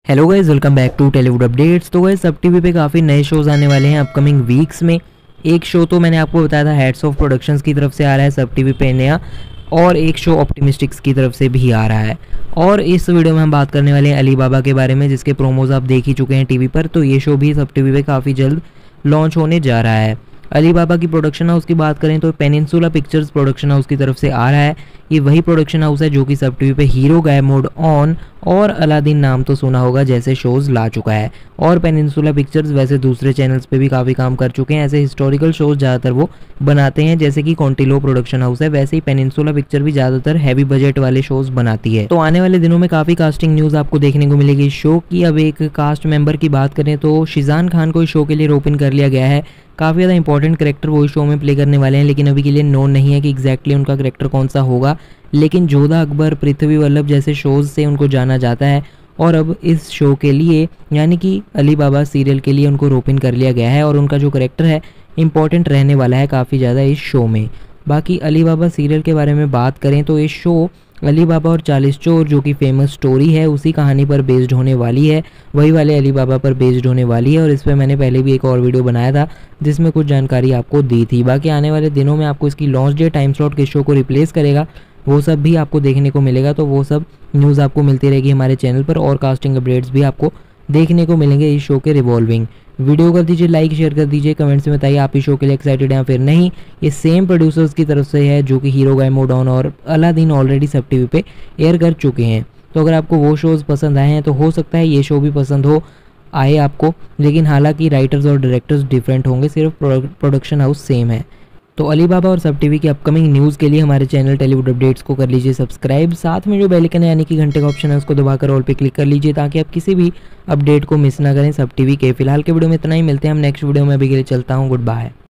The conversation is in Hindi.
Hello guys, welcome back to Tollywood updates. तो गाइस सब टीवी पे काफ़ी नए शोज़ आने वाले हैं अपकमिंग वीक्स में। एक शो तो मैंने आपको बताया था हेड्स ऑफ प्रोडक्शंस की तरफ से आ रहा है सब टीवी पे नया, और एक शो ऑप्टिमिस्टिक्स की तरफ से भी आ रहा है। और इस वीडियो में हम बात करने वाले हैं अली बाबा के बारे में, जिसके प्रोमोज आप देख ही चुके हैं टीवी पर। तो ये शो भी सब टीवी पे काफ़ी जल्द लॉन्च होने जा रहा है। अली बाबा की प्रोडक्शन हाउस की बात करें तो पेनिनसुला पिक्चर्स प्रोडक्शन हाउस की तरफ से आ रहा है। ये वही प्रोडक्शन हाउस है जो कि सब टीवी पे हीरो गायब मोड ऑन और अलादीन नाम तो सुना होगा जैसे शोज़ ला चुका है। और पेनिनसुला पिक्चर्स वैसे दूसरे चैनल्स पे भी काफ़ी काम कर चुके हैं। ऐसे हिस्टोरिकल शोज़ ज़्यादातर वो बनाते हैं, जैसे कि कॉन्टिलो प्रोडक्शन हाउस है, वैसे ही पेनिनसुला पिक्चर भी ज़्यादातर हैवी बजट वाले शोज़ बनाती है। तो आने वाले दिनों में काफ़ी कास्टिंग न्यूज़ आपको देखने को मिलेगी शो की। अब एक कास्ट मेंबर की बात करें तो शिजान खान को इस शो के लिए रोप इन कर लिया गया है। काफ़ी ज़्यादा इंपॉर्टेंट करेक्टर वो इस शो में प्ले करने वाले हैं, लेकिन अभी के लिए नोन नहीं है कि एग्जैक्टली उनका करेक्टर कौन सा होगा। लेकिन जोधा अकबर, पृथ्वी वल्लभ जैसे शोज़ से उनको जाना जाता है, और अब इस शो के लिए यानी कि अली बाबा सीरियल के लिए उनको रोप इन कर लिया गया है। और उनका जो करेक्टर है इंपॉर्टेंट रहने वाला है काफ़ी ज़्यादा इस शो में। बाकी अली बाबा सीरियल के बारे में बात करें तो इस शो अली बाबा और 40 चोर जो कि फेमस स्टोरी है उसी कहानी पर बेस्ड होने वाली है, वही वाले अली बाबा पर बेस्ड होने वाली है। और इस पर मैंने पहले भी एक और वीडियो बनाया था जिसमें कुछ जानकारी आपको दी थी। बाकी आने वाले दिनों में आपको इसकी लॉन्च डेट, टाइम स्लॉट किस शो को रिप्लेस करेगा, वो सब भी आपको देखने को मिलेगा। तो वो सब न्यूज़ आपको मिलती रहेगी हमारे चैनल पर, और कास्टिंग अपडेट्स भी आपको देखने को मिलेंगे इस शो के रिवॉल्विंग। वीडियो कर दीजिए लाइक, शेयर कर दीजिए, कमेंट्स में बताइए आप इस शो के लिए एक्साइटेड हैं या फिर नहीं। ये सेम प्रोड्यूसर्स की तरफ से है जो कि हीरो गाय मोड ऑन और अलादीन ऑलरेडी सब टीवी पे एयर कर चुके हैं। तो अगर आपको वो शोज़ पसंद आए हैं तो हो सकता है ये शो भी पसंद हो आए आपको, लेकिन हालांकि राइटर्स और डायरेक्टर्स डिफरेंट होंगे, सिर्फ प्रोडक्शन हाउस सेम है। तो अली बाबा और सब टीवी की अपकमिंग न्यूज़ के लिए हमारे चैनल टॉलीवुड अपडेट्स को कर लीजिए सब्सक्राइब। साथ में जो बेल आइकन है यानी कि घंटे का ऑप्शन है उसको दबाकर ऑल पे क्लिक कर लीजिए ताकि आप किसी भी अपडेट को मिस ना करें सब टीवी के। फिलहाल के वीडियो में इतना ही, मिलते हैं हम नेक्स्ट वीडियो में। अभी के लिए चलता हूँ, गुड बाय।